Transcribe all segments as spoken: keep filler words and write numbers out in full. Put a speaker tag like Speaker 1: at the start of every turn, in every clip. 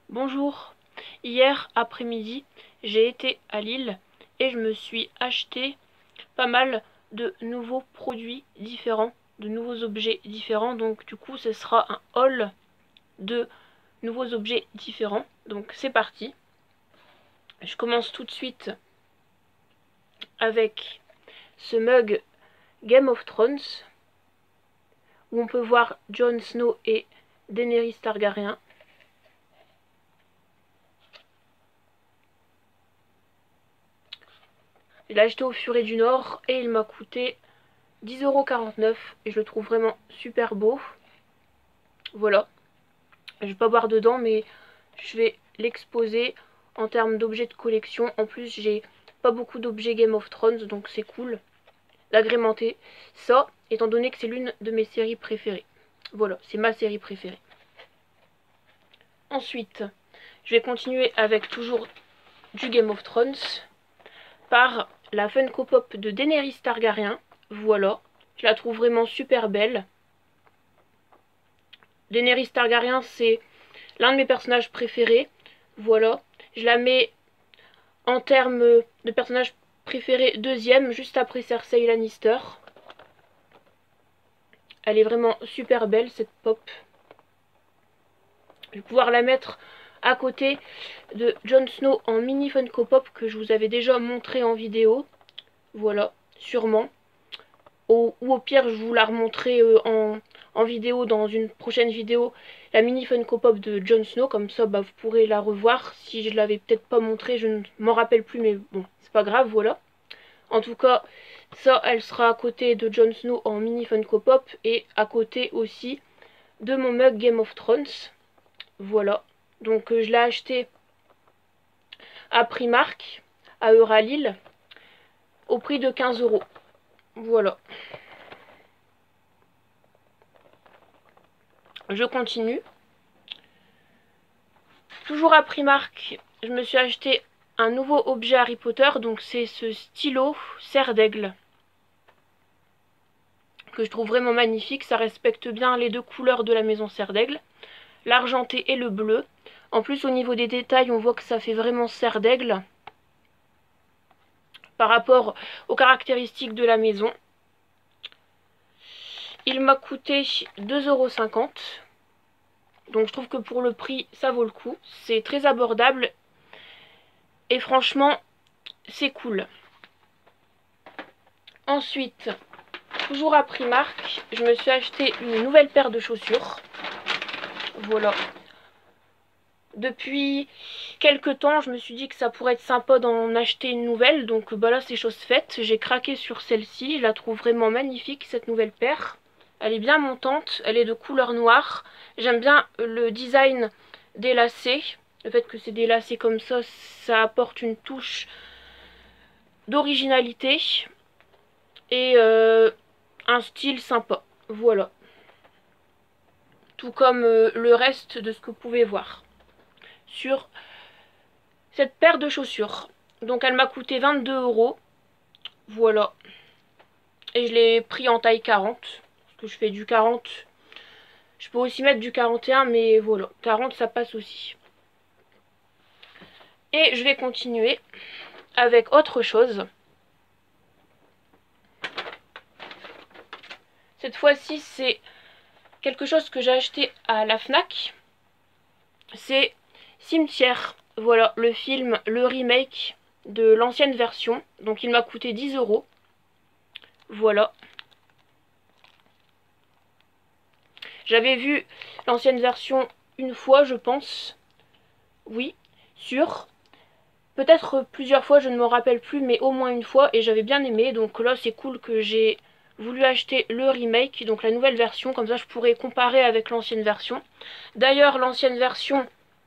Speaker 1: Bonjour, hier après-midi j'ai été à Lille et je me suis acheté pas mal de nouveaux produits différents, de nouveaux objets différents, donc du coup ce sera un haul de nouveaux objets différents, donc c'est parti. Je commence tout de suite avec ce mug Game of Thrones où on peut voir Jon Snow et Daenerys Targaryen. Je l'ai acheté au Furet du Nord et il m'a coûté dix euros quarante-neuf et je le trouve vraiment super beau. Voilà. Je vais pas boire dedans mais je vais l'exposer en termes d'objets de collection. En plus j'ai pas beaucoup d'objets Game of Thrones donc c'est cool d'agrémenter ça étant donné que c'est l'une de mes séries préférées. Voilà, c'est ma série préférée. Ensuite, je vais continuer avec toujours du Game of Thrones par la Funko Pop de Daenerys Targaryen. Voilà, je la trouve vraiment super belle. Daenerys Targaryen, c'est l'un de mes personnages préférés. Voilà, je la mets en termes de personnage préféré deuxième, juste après Cersei Lannister. Elle est vraiment super belle cette pop. Je vais pouvoir la mettre à côté de Jon Snow en mini Funko Pop que je vous avais déjà montré en vidéo. Voilà, sûrement. Ou, ou au pire, je vous la remontrerai euh, en, en vidéo dans une prochaine vidéo, la mini Funko Pop de Jon Snow. Comme ça, bah, vous pourrez la revoir. Si je ne l'avais peut-être pas montré, je ne m'en rappelle plus, mais bon, c'est pas grave, voilà. En tout cas, ça, elle sera à côté de Jon Snow en mini Funko Pop et à côté aussi de mon mug Game of Thrones. Voilà. Donc, euh, je l'ai acheté à Primark, à Euralil, au prix de quinze euros. Voilà. Je continue. Toujours à Primark, je me suis acheté un nouveau objet Harry Potter. Donc c'est ce stylo serre d'aigle que je trouve vraiment magnifique. Ça respecte bien les deux couleurs de la maison serre d'aigle, l'argenté et le bleu. En plus au niveau des détails, on voit que ça fait vraiment serre d'aigle par rapport aux caractéristiques de la maison. Il m'a coûté deux euros cinquante. Donc je trouve que pour le prix, ça vaut le coup. C'est très abordable. Et franchement, c'est cool. Ensuite, toujours à Primark, je me suis acheté une nouvelle paire de chaussures. Voilà. Depuis quelques temps, je me suis dit que ça pourrait être sympa d'en acheter une nouvelle. Donc bah là, c'est chose faite. J'ai craqué sur celle-ci. Je la trouve vraiment magnifique, cette nouvelle paire. Elle est bien montante. Elle est de couleur noire. J'aime bien le design des lacets. Le fait que c'est des lacets comme ça, ça apporte une touche d'originalité. Et euh, un style sympa. Voilà. Tout comme euh, le reste de ce que vous pouvez voir sur cette paire de chaussures. Donc elle m'a coûté vingt-deux euros. Voilà. Et je l'ai pris en taille quarante. Parce que je fais du quarante. Je peux aussi mettre du quarante et un, mais voilà. quarante, ça passe aussi. Et je vais continuer avec autre chose. Cette fois-ci, c'est quelque chose que j'ai acheté à la Fnac. C'est Cimetière. Voilà, le film, le remake de l'ancienne version. Donc il m'a coûté dix euros. Voilà. J'avais vu l'ancienne version une fois, je pense. Oui, sûr. Peut-être plusieurs fois, je ne me rappelle plus, mais au moins une fois. Et j'avais bien aimé. Donc là, c'est cool que j'ai voulu acheter le remake, donc la nouvelle version. Comme ça, je pourrais comparer avec l'ancienne version. D'ailleurs, l'ancienne version...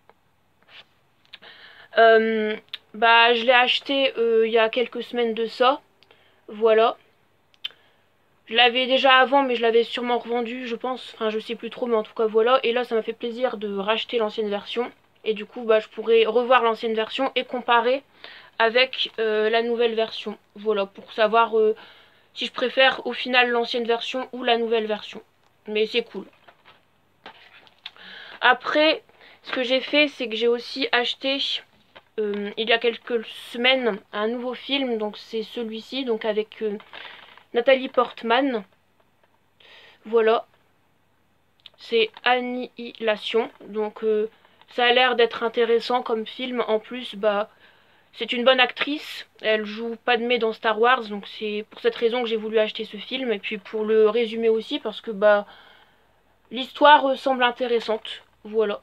Speaker 1: Euh, bah, je l'ai acheté euh, il y a quelques semaines de ça. Voilà. Je l'avais déjà avant, mais je l'avais sûrement revendu, je pense. Enfin, je sais plus trop, mais en tout cas, voilà. Et là, ça m'a fait plaisir de racheter l'ancienne version. Et du coup, bah, je pourrais revoir l'ancienne version et comparer avec euh, la nouvelle version. Voilà, pour savoir euh, si je préfère au final l'ancienne version ou la nouvelle version. Mais c'est cool. Après, Ce que j'ai fait, c'est que j'ai aussi acheté euh, il y a quelques semaines un nouveau film, donc c'est celui-ci, donc avec euh, Nathalie Portman. Voilà, c'est Annihilation, donc euh, ça a l'air d'être intéressant comme film. En plus, bah c'est une bonne actrice, elle joue Padmé dans Star Wars, donc c'est pour cette raison que j'ai voulu acheter ce film, et puis pour le résumer aussi, parce que bah l'histoire semble intéressante, voilà.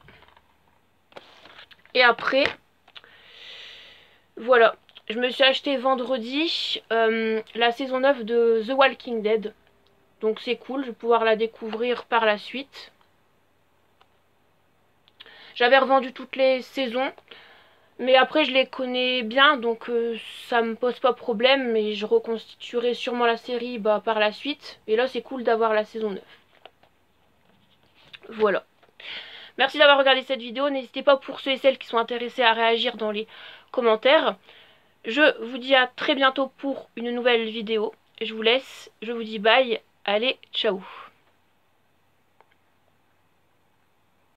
Speaker 1: Et après, voilà, je me suis acheté vendredi euh, la saison neuf de The Walking Dead, donc c'est cool, je vais pouvoir la découvrir par la suite. J'avais revendu toutes les saisons, mais après je les connais bien, donc euh, ça me pose pas problème, mais je reconstituerai sûrement la série bah, par la suite. Et là c'est cool d'avoir la saison neuf. Voilà. Merci d'avoir regardé cette vidéo, n'hésitez pas pour ceux et celles qui sont intéressés à réagir dans les commentaires. Je vous dis à très bientôt pour une nouvelle vidéo. Je vous laisse, je vous dis bye, allez, ciao.